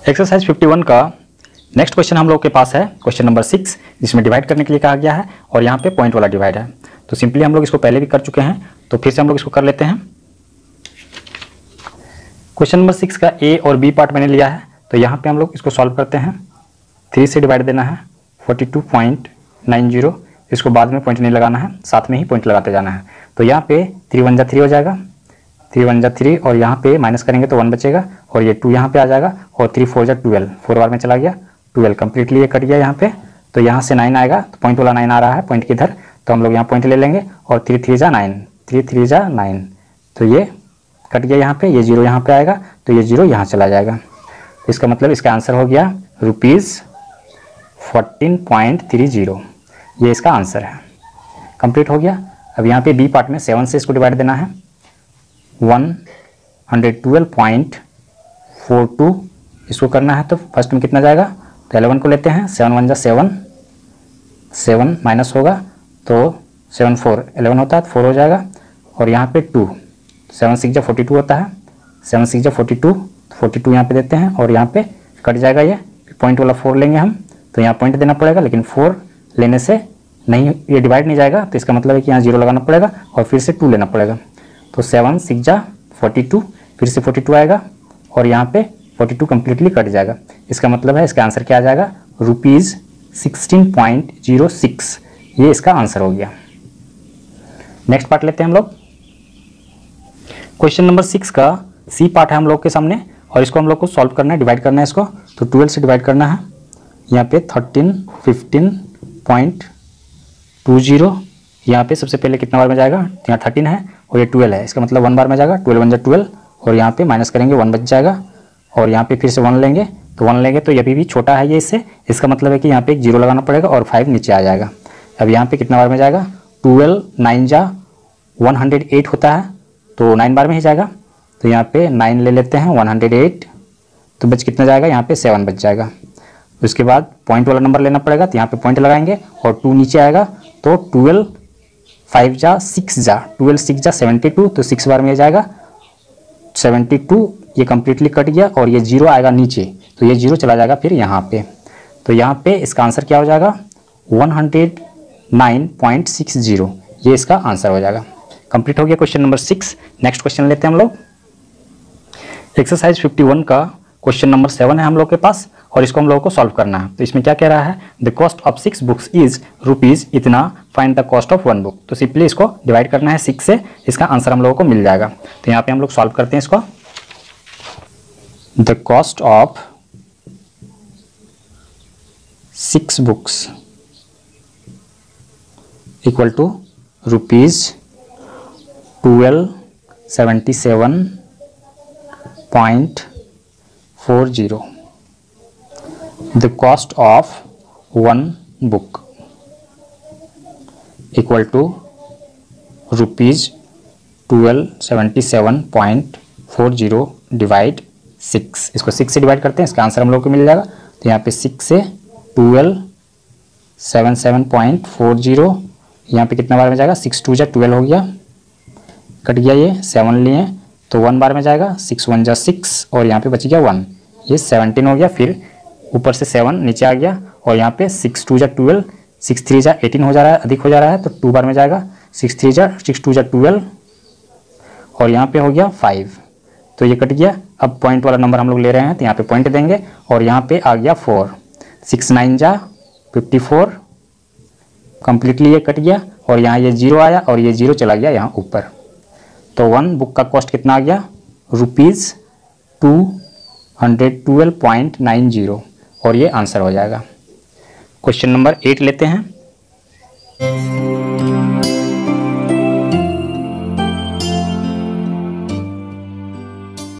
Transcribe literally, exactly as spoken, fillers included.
Exercise fifty one का next question हम लोग के पास है क्वेश्चन नंबर सिक्स, जिसमें डिवाइड करने के लिए कहा गया है और यहाँ पे पॉइंट वाला डिवाइड है। तो सिंपली हम लोग इसको पहले भी कर चुके हैं, तो फिर से हम लोग इसको कर लेते हैं। क्वेश्चन नंबर सिक्स का ए और बी पार्ट मैंने लिया है, तो यहाँ पे हम लोग इसको सॉल्व करते हैं। थ्री से डिवाइड देना है forty two point nine zero, इसको बाद में पॉइंट नहीं लगाना है, साथ में ही पॉइंट लगाते जाना है। तो यहाँ पे थ्री वन जा थ्री हो जाएगा, थ्री वन जा थ्री और यहाँ पे माइनस करेंगे तो वन बचेगा और ये टू यहाँ पे आ जाएगा और थ्री फोर जा ट्वेल्व, फोर बार में चला गया ट्वेल्व, कंप्लीटली ये कट गया यहाँ पे। तो यहाँ से नाइन आएगा, तो पॉइंट वाला नाइन आ रहा है पॉइंट के इधर, तो हम लोग यहाँ पॉइंट ले लेंगे और थ्री थ्री जा नाइन, थ्री थ्री जा नाइन, तो ये कट गया यहाँ पे, ये जीरो यहाँ पे आएगा तो ये जीरो यहाँ चला जाएगा। इसका मतलब इसका आंसर हो गया rupees fourteen point three zero, ये इसका आंसर है। कंप्लीट हो गया। अब यहाँ पे बी पार्ट में सेवन से इसको डिवाइड देना है, one hundred twelve point four two इसको करना है। तो फर्स्ट में कितना जाएगा, तो एलेवन को लेते हैं, सेवन वन जा सेवन, सेवन माइनस होगा तो सेवन फोर एलेवन होता है तो फोर हो जाएगा और यहाँ पे टू, सेवन सिक्स जा फोर्टी टू होता है, सेवन सिक्स जा फोर्टी टू, फोर्टी टू यहाँ पे देते हैं और यहाँ पे कट जाएगा ये, पॉइंट वाला फोर लेंगे हम, तो यहाँ पॉइंट देना पड़ेगा, लेकिन फोर लेने से नहीं ये डिवाइड नहीं जाएगा, तो इसका मतलब है कि यहाँ जीरो लगाना पड़ेगा और फिर से टू लेना पड़ेगा। तो सेवन सिक्स जा फोर्टी टू, फिर से फोर्टी टू आएगा और यहाँ पे फोर्टी टू कम्प्लीटली कट जाएगा। इसका मतलब है इसका आंसर क्या आ जाएगा, rupees sixteen point zero six, ये इसका आंसर हो गया। नेक्स्ट पार्ट लेते हैं हम लोग। क्वेश्चन नंबर सिक्स का सी पार्ट है हम लोग के सामने और इसको हम लोग को सॉल्व करना है, डिवाइड करना है इसको। तो ट्वेल्व से डिवाइड करना है, यहाँ पे thirteen fifteen point two zero, यहाँ पे सबसे पहले कितना बार में जाएगा, यहाँ थर्टीन है और ये ट्वेल्व है, इसका मतलब वन बार में जाएगा, ट्वेल्व वन जा ट्वेल्व और यहाँ पे माइनस करेंगे वन बच जाएगा और यहाँ पे फिर से वन लेंगे, तो वन लेंगे तो ये भी, भी छोटा है ये इससे, इसका मतलब है कि यहाँ पे एक जीरो लगाना पड़ेगा और फाइव नीचे आ जाएगा। अब यहाँ पे कितना बार में जाएगा, ट्वेल्व नाइन जा वन हंड्रेड एट होता है तो नाइन बार में ही जाएगा, तो यहाँ पे नाइन ले लेते हैं, वन हंड्रेड एट, तो बच कितना जाएगा, यहाँ पे सेवन बच जाएगा। उसके बाद पॉइंट वाला नंबर लेना पड़ेगा, तो यहाँ पे पॉइंट लगाएंगे और टू नीचे आएगा, तो ट्वेल्व फाइव जा सिक्स जा ट्वेल्व सिक्स जा सेवेंटी टू, तो सिक्स बार में जाएगा सेवेंटी टू, ये कम्प्लीटली कट गया और ये जीरो आएगा नीचे, तो ये जीरो चला जाएगा फिर यहाँ पे। तो यहाँ पे इसका आंसर क्या हो जाएगा, one hundred nine point six zero, ये इसका आंसर हो जाएगा। कंप्लीट हो गया question number six. Next question लेते हैं हम लोग। एक्सरसाइज फिफ्टी वन का क्वेश्चन नंबर सेवन है हम लोग के पास और इसको हम लोगों को सॉल्व करना है। तो इसमें क्या कह रहा है, the cost of six books is rupees इतना, find the cost of one book. तो सिंपली इसको डिवाइड करना है सिक्स से, इसका आंसर हम लोगों को मिल जाएगा। तो यहाँ पे हम लोग सॉल्व करते हैं इसको। The cost of six books equal to rupees twelve seventy seven point four zero. The cost of one book equal to rupees twelve seventy seven point four zero divide six। इसको six से divide करते हैं, इसका answer हम लोग को मिल जाएगा। तो यहाँ पे सिक्स से twelve seven seven point four zero, यहाँ पे कितना बार में जाएगा, सिक्स टू जा ट्वेल्व हो गया, कट गया ये, सेवन लिए तो वन बार में जाएगा, सिक्स वन जा सिक्स और यहाँ पे बच गया वन, ये सेवनटीन हो गया। फिर ऊपर से सेवन नीचे आ गया और यहाँ पे सिक्स टू जा ट्वेल्व, सिक्स थ्री जा एटीन हो जा रहा है, अधिक हो जा रहा है, तो टू बार में जाएगा, सिक्स थ्री जा सिक्स टू जा ट्वेल्व और यहाँ पे हो गया फाइव, तो ये कट गया। अब पॉइंट वाला नंबर हम लोग ले रहे हैं तो यहाँ पे पॉइंट देंगे और यहाँ पे आ गया फोर, सिक्स नाइन जा फिफ्टी फोर, कम्प्लीटली ये कट गया और यहाँ ये जीरो आया और ये जीरो चला गया यहाँ ऊपर। तो वन बुक का कॉस्ट कितना आ गया, rupees two hundred twelve point nine zero, और ये आंसर हो जाएगा। क्वेश्चन नंबर एट लेते हैं।